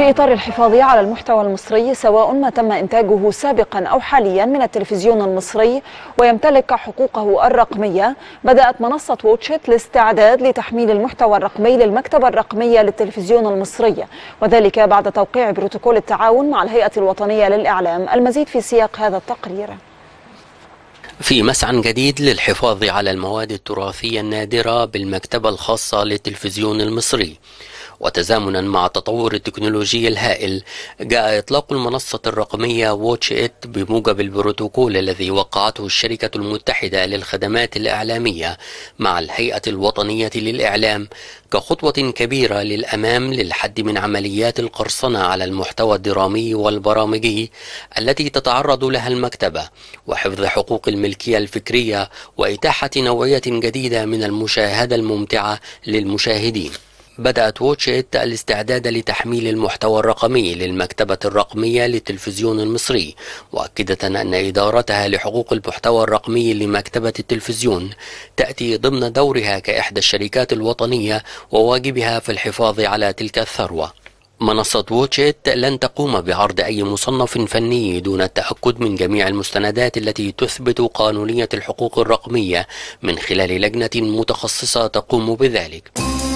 في إطار الحفاظ على المحتوى المصري سواء ما تم إنتاجه سابقا أو حاليا من التلفزيون المصري ويمتلك حقوقه الرقمية، بدأت منصة واتشيت الاستعداد لتحميل المحتوى الرقمي للمكتبة الرقمية للتلفزيون المصري، وذلك بعد توقيع بروتوكول التعاون مع الهيئة الوطنية للإعلام. المزيد في سياق هذا التقرير. في مسعى جديد للحفاظ على المواد التراثية النادرة بالمكتبة الخاصة للتلفزيون المصري، وتزامنا مع التطور التكنولوجي الهائل، جاء إطلاق المنصة الرقمية واتشيت بموجب البروتوكول الذي وقعته الشركة المتحدة للخدمات الإعلامية مع الهيئة الوطنية للإعلام كخطوة كبيرة للأمام للحد من عمليات القرصنة على المحتوى الدرامي والبرامجي التي تتعرض لها المكتبة، وحفظ حقوق الملكية الفكرية وإتاحة نوعية جديدة من المشاهدة الممتعة للمشاهدين. بدأت واتشيت الاستعداد لتحميل المحتوى الرقمي للمكتبة الرقمية للتلفزيون المصري، مؤكدة أن إدارتها لحقوق المحتوى الرقمي لمكتبة التلفزيون تأتي ضمن دورها كإحدى الشركات الوطنية وواجبها في الحفاظ على تلك الثروة. منصة واتشيت لن تقوم بعرض أي مصنف فني دون التأكد من جميع المستندات التي تثبت قانونية الحقوق الرقمية من خلال لجنة متخصصة تقوم بذلك.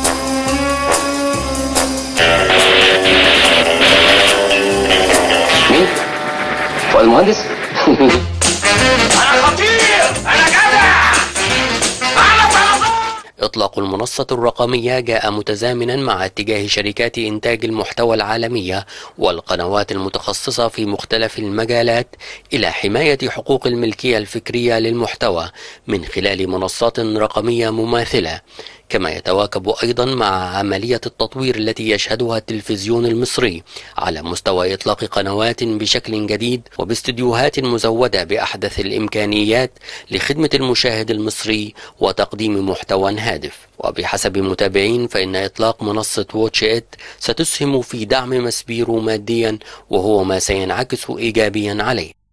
مين؟ فؤاد المهندس؟ أنا خطير! أنا جدع! إطلاق المنصة الرقمية جاء متزامنا مع اتجاه شركات إنتاج المحتوى العالمية والقنوات المتخصصة في مختلف المجالات إلى حماية حقوق الملكية الفكرية للمحتوى من خلال منصات رقمية مماثلة، كما يتواكب أيضا مع عملية التطوير التي يشهدها التلفزيون المصري على مستوى إطلاق قنوات بشكل جديد وباستديوهات مزودة بأحدث الإمكانيات لخدمة المشاهد المصري وتقديم محتوى هادف. وبحسب متابعين فإن إطلاق منصة واتشيت ستسهم في دعم مسبيرو ماديا، وهو ما سينعكس إيجابيا عليه.